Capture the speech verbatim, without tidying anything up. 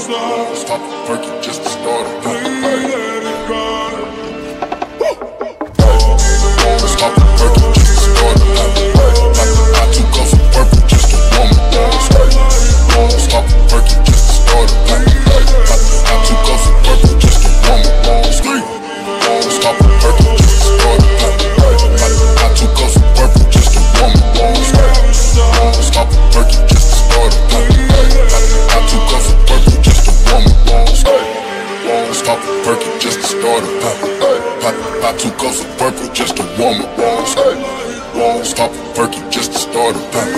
Stop the perky just to start it. Stop the perky just to start it. Not two cups of purple just to warm it. Stop the perky just to start it. Not two cups of purple just to warm it. Stop the perky just to start it. Not two cups of purple just to warm it. Stop the perky just to start it. Not two cups of purple just to warm it. Stop the perky just to start it. Not two cups of purple just to warm it. Stop the perky just to start it.